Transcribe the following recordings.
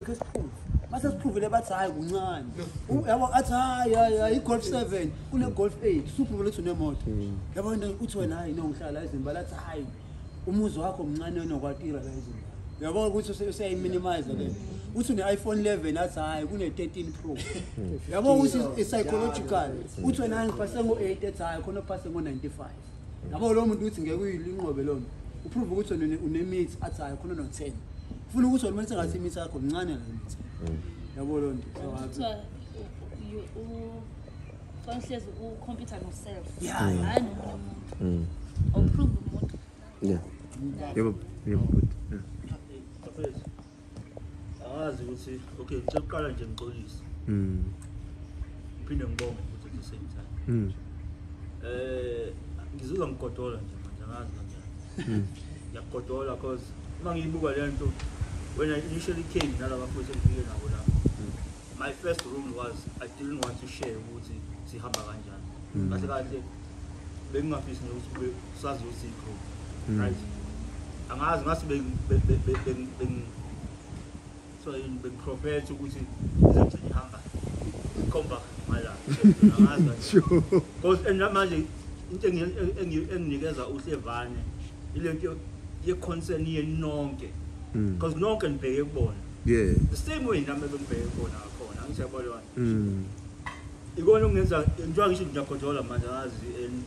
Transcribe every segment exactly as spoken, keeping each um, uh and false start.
ke siprove mase siprove bathi hayi kuncane yabo athi hayi hayi golf seven kune golf eight siprove lethu nemoto yabo uthi wena hayi nongihlala ezimbala athi hayi umuzi wakho omncane nokwatira la ezimbala yabo ukuthi useyi minimize le uthi une iPhone eleven athi hayi kune thirteen Pro yabo uthi psychological uthi wena ngipase ngo eight athi hayi khona pase ngo ninety-five yabo lo muntu uthi ngeke uyilinqobe lo uprove ukuthi une meat athi hayi khona no ten ufuna ukuthi wena ngathi imeat yakho mncane la meat yabo lo nto you u conscious u computer yourself yeah hayi mm uprove umuntu yeah yebo yebo good awazi ukuthi okay ngicela uqala nje ngixolise mm uphinde ngibonge ukuthi at the same time mm eh ngizizwa ngigodola nje manje angazi kanjani ngiyagodola because uma ngiyibuka le nto when I initially came nalaba futhi engifike nabo la my first rule was I didn't want to share ukuthi sihamba kanjani kahle kahle bengingafisi ukuthi sazi ukuthi ikho right angazi ngase beng so in big prophet ukuthi izothi ihamba come back mala angazi sure because enamanje into enginikeza uhlevane ilento ye concern yenonke because nonke nibheke kubona yeah the same way nami bengibheke kubona khona angisiyabona mm ikona ungenza njengoba ngisho ngiyakhojola manje ngazi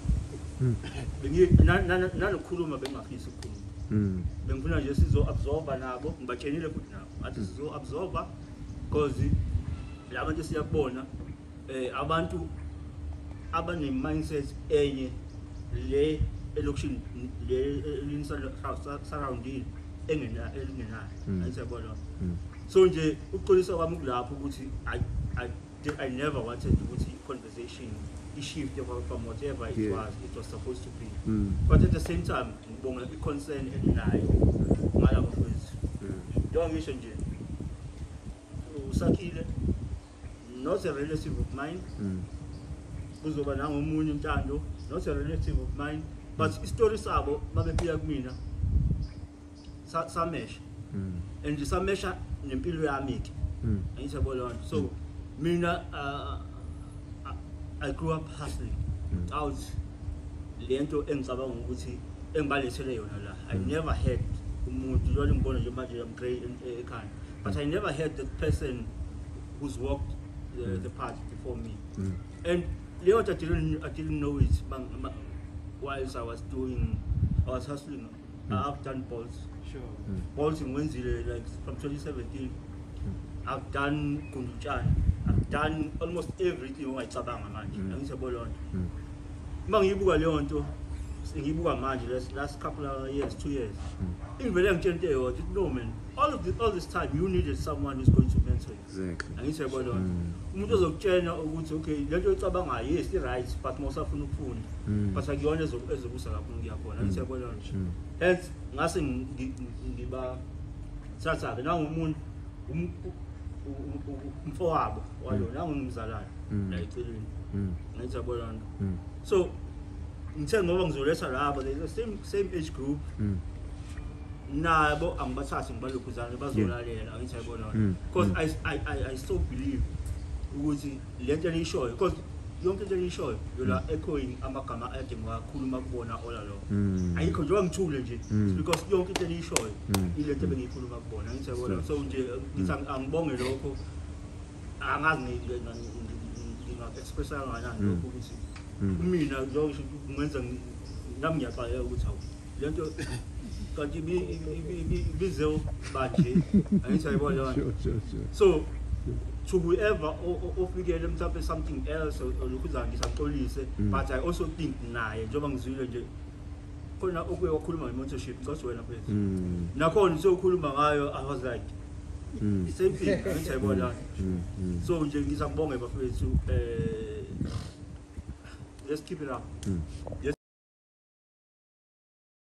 bengi nanokukhuluma bengafisi ukukhuluma mm bengifuna nje sizo absorber nabo ngibatshenile futhi nabo athi sizo absorber because laba nje siyakubona eh abantu abane mindset enye le election le surrounding engena elingena ayisebona so nje uqolisa kwami kulapho ukuthi I I I never wanted ukuthi conversation i shift from whatever it yeah. was it was supposed to be mm. but at the same time ngibonga i concern endinayo ngala mfowethu njengoba ngisho nje usakhile not a relative of mine mm. kuzoba nangomunye untando not a relative of mine but mm. istory sabo babefika kumina sa samesha mm. and samesha nempilo yami ke mm. ayisabona so mm. mina uh, I grew up hustling mm. out lento engicabanga ukuthi engibalethele yona la I mm. never had umuntu lo ngibona nje manje I'm great ekhaya but I never had that person who's walked the, mm. the path before me mm. and Leo I didn't I didn't know it whilst I was doing I was hustling mm. I've done balls sure mm. balls in Wednesday like from twenty seventeen mm. I've done Kunduchan I've done almost everything ongayicabanga manje angisebona lonto mangiyibuka leyo nto ngiyibuka manje last last couple of years two years ingivele ngitshente ukuthi no man all of the all this time you needed someone who's going to mentor you exactly angisebona lonto umuntu ozokutshena ukuthi okay lento oyicabangayo yes i right but mawusafuna ukufunda but akuyona ezokusa kakhulu ngiyakhona angisebona lonto hence ngase ngiba satha ke nangu umuntu umfowabo walo nangu ngimzalana la eceleni ngiyabona lonto so ngithe ngoba ngizoletha labo the same same age group nabo angibathathi ngibalokhuzana bazolalela ngiyabona because I I I still believe ukuthi lento eliyishoyo because yonke into eliyishoyo yola echoing amagama ade ngakhuluma kubona ola lo ayikho njengoba ngithule nje because yonke into eliyishoyo ilento bengiyikhuluma kubona ngiyabona so nje ngithi angibonge lokho angazi nginga expressa kanjani lokho ukuthi mina njengoba ngenza nami ngiyaqala ukuthi awu lento kanti bize banje ayisayibona so to whoever ofikele mhlawumbe something else olokuza ngisaxolise but I also think naye njengoba ngizwile nje khona okuye wakhuluma ngementorship because wena mfethu nakhona sokhuluma ngayo I was like same thing ayisayibona so nje ngizambonga bafethu eh let's keep it up.